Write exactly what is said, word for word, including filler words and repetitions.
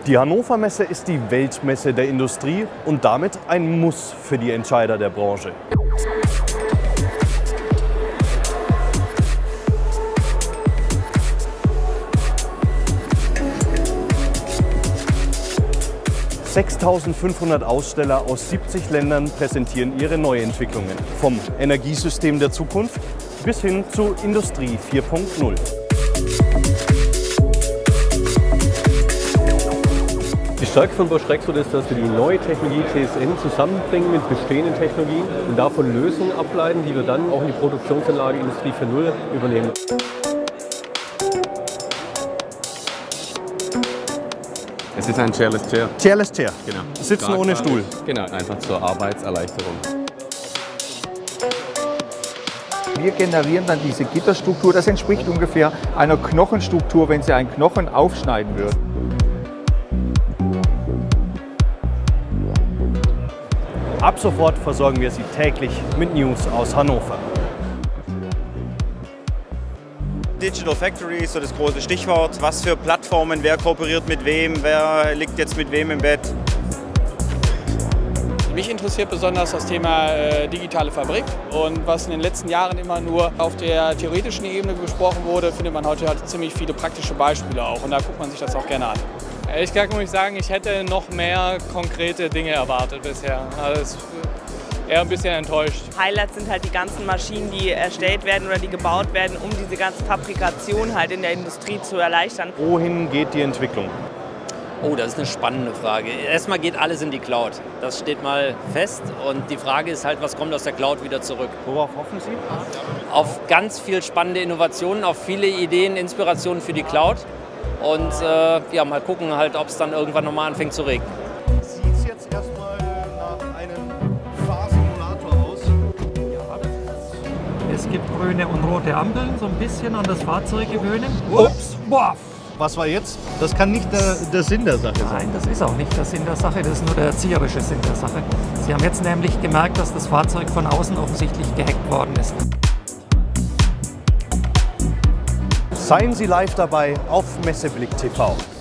Die Hannover Messe ist die Weltmesse der Industrie und damit ein Muss für die Entscheider der Branche. sechstausendfünfhundert Aussteller aus siebzig Ländern präsentieren ihre Neuentwicklungen. Vom Energiesystem der Zukunft bis hin zu Industrie vier Punkt null. Die Stärke von Bosch Rexroth ist, dass wir die neue Technologie T S N zusammenbringen mit bestehenden Technologien und davon Lösungen ableiten, die wir dann auch in die Produktionsanlage Industrie vier Punkt null übernehmen. Es ist ein Chairless Chair. Chairless Chair. Genau. Sitzen ohne Stuhl. Genau, einfach zur Arbeitserleichterung. Wir generieren dann diese Gitterstruktur. Das entspricht ungefähr einer Knochenstruktur, wenn Sie einen Knochen aufschneiden würden. Ab sofort versorgen wir Sie täglich mit News aus Hannover. Digital Factory ist so das große Stichwort. Was für Plattformen, wer kooperiert mit wem, wer liegt jetzt mit wem im Bett. Mich interessiert besonders das Thema äh, digitale Fabrik, und was in den letzten Jahren immer nur auf der theoretischen Ebene besprochen wurde, findet man heute halt ziemlich viele praktische Beispiele auch, und da guckt man sich das auch gerne an. Ehrlich gesagt muss ich sagen, ich hätte noch mehr konkrete Dinge erwartet bisher. Also eher ein bisschen enttäuscht. Highlights sind halt die ganzen Maschinen, die erstellt werden oder die gebaut werden, um diese ganze Fabrikation halt in der Industrie zu erleichtern. Wohin geht die Entwicklung? Oh, das ist eine spannende Frage. Erstmal geht alles in die Cloud. Das steht mal fest, und die Frage ist halt, was kommt aus der Cloud wieder zurück? Worauf hoffen Sie? Auf ganz viel spannende Innovationen, auf viele Ideen, Inspirationen für die Cloud, und äh, ja, mal gucken halt, ob es dann irgendwann nochmal anfängt zu regnen. Sieht es jetzt erstmal nach einem Fahrsimulator aus? Es gibt grüne und rote Ampeln, so ein bisschen an das Fahrzeug gewöhnen. Ups! Boah. Was war jetzt? Das kann nicht der, der Sinn der Sache sein. Nein, das ist auch nicht der Sinn der Sache, das ist nur der erzieherische Sinn der Sache. Sie haben jetzt nämlich gemerkt, dass das Fahrzeug von außen offensichtlich gehackt worden ist. Seien Sie live dabei auf Messeblick T V.